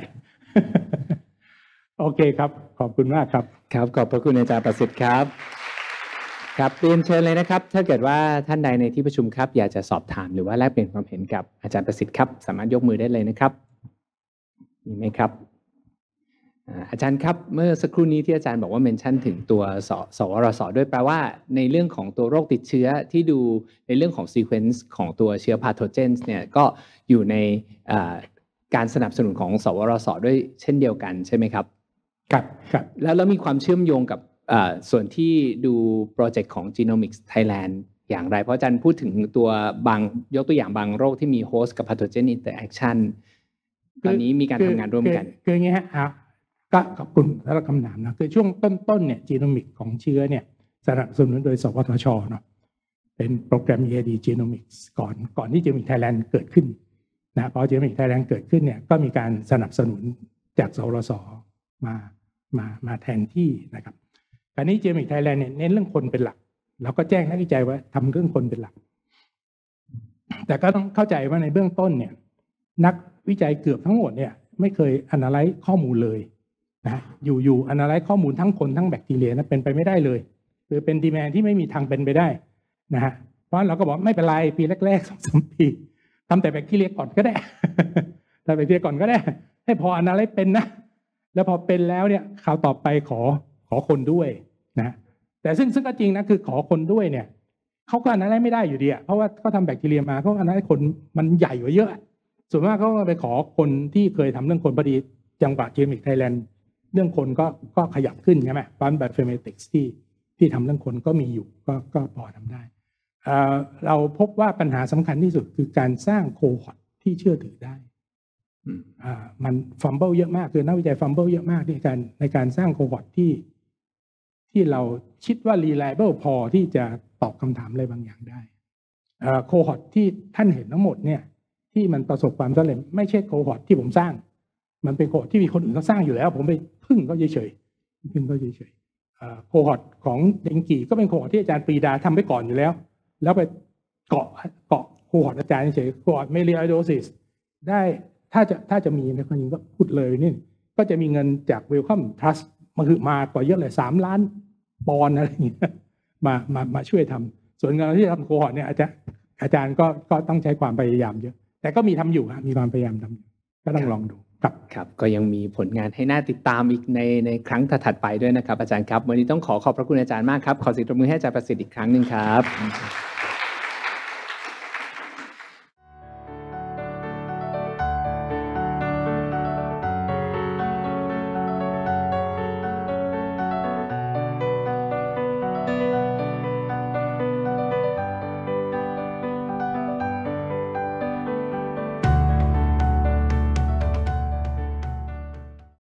โอเคครับขอบคุณมากครับครับขอบพระคุณอาจารย์ประสิทธิ์ครับครับเรียนเชิญเลยนะครับถ้าเกิดว่าท่านใดในที่ประชุมครับอยากจะสอบถามหรือว่าแลกเปลี่ยนความเห็นกับอาจารย์ประสิทธิ์ครับสามารถยกมือได้เลยนะครับมีไหมครับอาจารย์ครับเมื่อสักครู่นี้ที่อาจารย์บอกว่าเมนชั่นถึงตัวสวรสด้วยแปลว่าในเรื่องของตัวโรคติดเชื้อที่ดูในเรื่องของซีเควนซ์ของตัวเชื้อพาโทเจนส์เนี่ยก็อยู่ในการสนับสนุนของสวรสด้วยเช่นเดียวกันใช่ไหมครับครับแล้วมีความเชื่อมโยงกับส่วนที่ดูโปรเจกต์ของ Genomics Thailand อย่างไรเพราะอาจารย์พูดถึงตัวยกตัวอย่างบางโรคที่มีโฮสต์กับ pathogen interaction ตอนนี้มีการทำงานร่วมกันคืออย่างนี้ฮะก็ขอบคุณสำหรับคำถามนะคือช่วงต้นเนี่ย Genomics ของเชื้อเนี่ยสนับสนุนโดยสวทช.เนาะเป็นโปรแกรม EAD Genomics ก่อนที่ Genomics Thailand เกิดขึ้นนะพอ Genomics Thailand เกิดขึ้นเนี่ยก็มีการสนับสนุนจากสวทช.มาแทนที่นะครับคราวนี้ Genomics Thailand เนี่ยเน้นเรื่องคนเป็นหลักแล้วก็แจ้งนักวิจัยว่าทำเรื่องคนเป็นหลักแต่ก็ต้องเข้าใจว่าในเบื้องต้นเนี่ยนักวิจัยเกือบทั้งหมดเนี่ยไม่เคย analyze ข้อมูลเลยนะอยู่ analyze ข้อมูลทั้งคนทั้งแบคทีเรียนะเป็นไปไม่ได้เลยคือเป็น demand ที่ไม่มีทางเป็นไปได้นะฮะเพราะเราก็บอกไม่เป็นไรปีแรกๆ 2-3 ปีทำแต่แบคทีเรียก่อนก็ได้ ทำแบคทีเรียก่อนก็ได้ให้พอ analyze เป็นนะแล้วพอเป็นแล้วเนี่ยคราวต่อไปขอคนด้วยนะแต่ซึ่งก็จริงนะคือขอคนด้วยเนี่ยเขาก็analyzeไม่ได้อยู่ดีเพราะว่าเขาทำแบคทีเรียมาเขาanalyzeคนมันใหญ่กว่าเยอะส่วนมากเขาก็ไปขอคนที่เคยทำเรื่องคนพอดีจังหวะ Genomics Thailand เรื่องคนก็ขยับขึ้นใช่ไหมฟานแบบเฟอร์เมติกส์ที่ทำเรื่องคนก็มีอยู่ก็พอทำได้เราพบว่าปัญหาสำคัญที่สุดคือการสร้างโคฮอร์ตที่เชื่อถือได้มันฟัมเบิลเยอะมากคือนักวิจัยฟัมเบิลเยอะมากในการสร้างโคฮอร์ตที่เราคิดว่า reliable พอที่จะตอบคำถามอะไรบางอย่างได้โคฮอร์ตที่ท่านเห็นทั้งหมดเนี่ยที่มันประสบความสำเร็จไม่ใช่โคฮอร์ตที่ผมสร้างมันเป็นโคฮอร์ตที่มีคนอื่นเขาสร้างอยู่แล้วผมไปพึ่งก็เฉยโคฮอร์ตของเดงกีก็เป็นโคฮอร์ตที่อาจารย์ปรีดาทำไปก่อนอยู่แล้วไปเกาะโคฮอร์ตอาจารย์เฉยโคฮอร์ตเมลิไอโดซิสได้ถ้าจะมีในคนนี้ก็พูดเลยนี่ก็จะมีเงินจากเวลคัมทรัสมากว่าเยอะเลย3 ล้านปอนด์อะไรอย่างเงี้ยมาช่วยทำส่วนเงินที่ทำโคฮอร์ตเนี่ยอาจารย์ก็ต้องใช้ความพยายามเยอะแต่ก็มีทำอยู่มีความพยายามทำก็ต้องลองดูครับก็ยังมีผลงานให้น่าติดตามอีกในครั้งถัดไปด้วยนะครับอาจารย์ครับวันนี้ต้องขอบพระคุณอาจารย์มากครับขอเสียงปรบมือให้อาจารย์ประสิทธิ์อีกครั้งหนึ่งครับ